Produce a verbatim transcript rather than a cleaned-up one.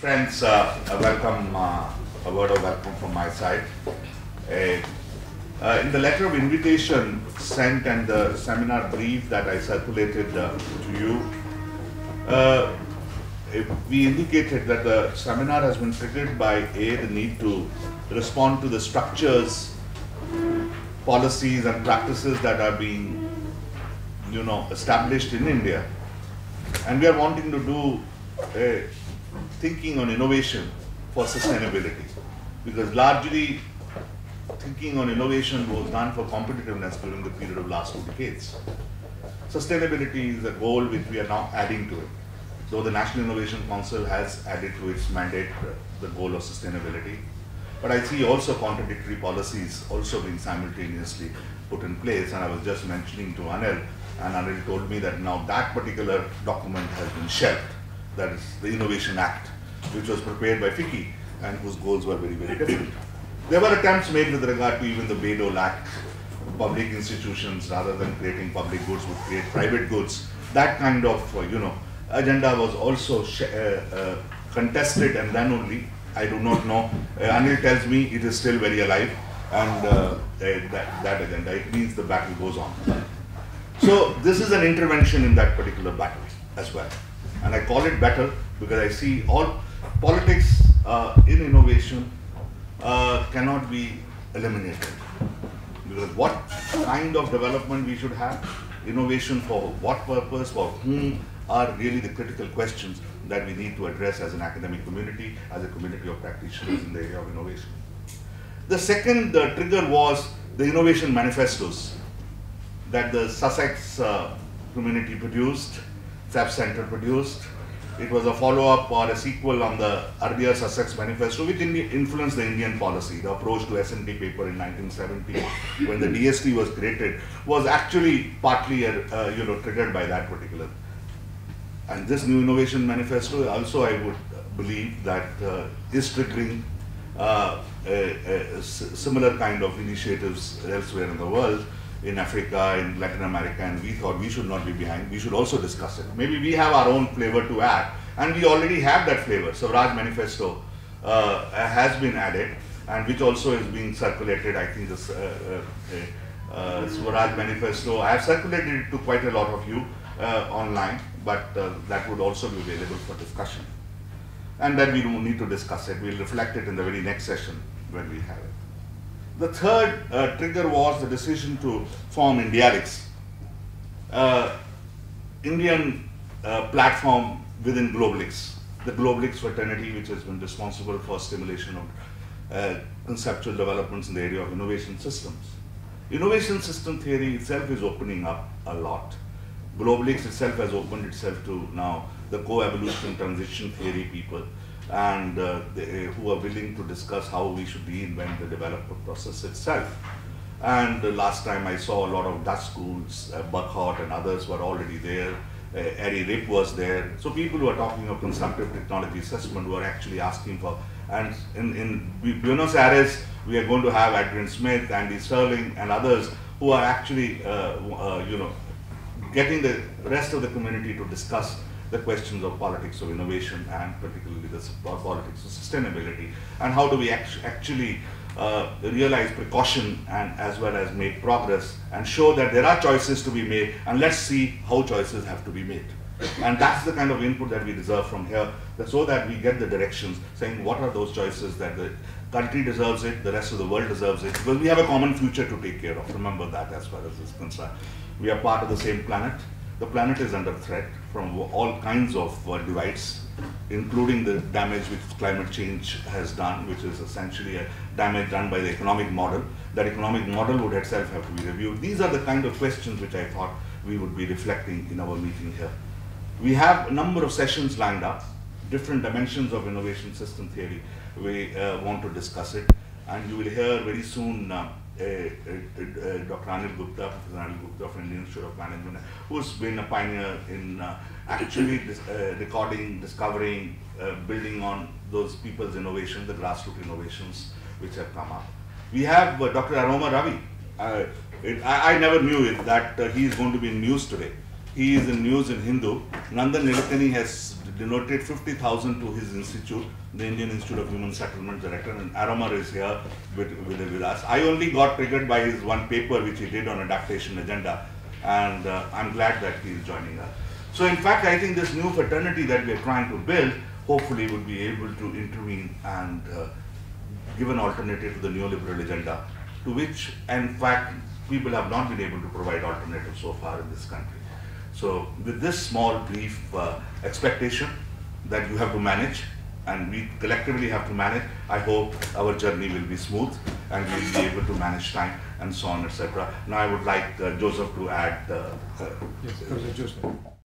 Friends, uh, a welcome, uh, a word of welcome from my side. Uh, uh, in the letter of invitation sent and the seminar brief that I circulated uh, to you, uh, we indicated that the seminar has been triggered by A, the need to respond to the structures, policies and practices that are being, you know, established in India. And we are wanting to do a thinking on innovation for sustainability, because largely thinking on innovation was done for competitiveness during the period of last two decades. Sustainability is a goal which we are now adding to it. Though the National Innovation Council has added to its mandate uh, the goal of sustainability, but I see also contradictory policies also being simultaneously put in place. And I was just mentioning to Anil, and Anil told me that now that particular document has been shelved. That is the Innovation Act, which was prepared by FICCI and whose goals were very, very different. There were attempts made with regard to even the Bayh-Dole Act. Public institutions, rather than creating public goods, would create private goods. That kind of, uh, you know, agenda was also sh uh, uh, contested, and then only, I do not know, uh, Anil tells me it is still very alive, and uh, that, that agenda, it means the battle goes on. So this is an intervention in that particular battle as well. And I call it battle because I see all politics uh, in innovation uh, cannot be eliminated. Because what kind of development we should have, innovation for what purpose, for whom, are really the critical questions that we need to address as an academic community, as a community of practitioners in the area of innovation. The second uh, trigger was the innovation manifestos that the Sussex uh, community produced, S A P Center produced. It was a follow-up or a sequel on the earlier Sussex manifesto, which influenced the Indian policy. The approach to S and T paper in nineteen seventy, when the D S T was created, was actually partly uh, uh, you know, triggered by that particular. And this new innovation manifesto also, I would believe, that uh, is triggering uh, a, a similar kind of initiatives elsewhere in the world, in Africa, in Latin America, and we thought we should not be behind. We should also discuss it. Maybe we have our own flavor to add, and we already have that flavor. Swaraj Manifesto uh, has been added, and which also is being circulated. I think this uh, uh, uh, Swaraj Manifesto, I have circulated it to quite a lot of you uh, online, but uh, that would also be available for discussion. And then we don't need to discuss it. We'll reflect it in the very next session when we have it. The third uh, trigger was the decision to form Indiarix, uh, Indian uh, platform within Globalix, the Globalix fraternity, which has been responsible for stimulation of uh, conceptual developments in the area of innovation systems. Innovation system theory itself is opening up a lot. Globalix itself has opened itself to now the co-evolution transition theory people, and uh, they, who are willing to discuss how we should reinvent the development process itself. And uh, last time I saw a lot of Dutch schools, uh, Burkhardt and others were already there, uh, Eddie Rip was there. So people who are talking of consumptive technology assessment were actually asking for, and in, in Buenos Aires, we are going to have Adrian Smith, Andy Sterling and others who are actually, uh, uh, you know, getting the rest of the community to discuss the questions of politics of innovation, and particularly the politics of sustainability, and how do we act actually uh, realize precaution and as well as make progress and show that there are choices to be made, and let's see how choices have to be made. And that's the kind of input that we deserve from here, that so that we get the directions saying what are those choices that the country deserves it, the rest of the world deserves it, because we have a common future to take care of. Remember that as far as this is concerned. We are part of the same planet. The planet is under threat from all kinds of uh, divides, including the damage which climate change has done, which is essentially a damage done by the economic model. That economic model would itself have to be reviewed. These are the kind of questions which I thought we would be reflecting in our meeting here. We have a number of sessions lined up, different dimensions of innovation system theory. We uh, want to discuss it, and you will hear very soon uh, Uh, uh, uh, Doctor Anil Gupta, Professor Anil Gupta of Indian Institute of Management, who's been a pioneer in uh, actually dis uh, recording, discovering, uh, building on those people's innovations, the grassroots innovations which have come up. We have uh, Doctor Aroma Ravi. Uh, it, I, I never knew it, that uh, he is going to be in news today. he is in news in Hindu. Nandan Nilekani has donated fifty thousand to his institute, the Indian Institute of Human Settlement Director, and Aramar is here with, with, with us. I only got triggered by his one paper which he did on adaptation agenda, and uh, I'm glad that he is joining us. So in fact, I think this new fraternity that we are trying to build hopefully would be able to intervene and uh, give an alternative to the neoliberal agenda, to which in fact people have not been able to provide alternatives so far in this country. So with this small brief uh, expectation that you have to manage and we collectively have to manage, I hope our journey will be smooth and we will be able to manage time and so on, et cetera. Now I would like uh, Joseph to add. Uh, yes, Professor Joseph.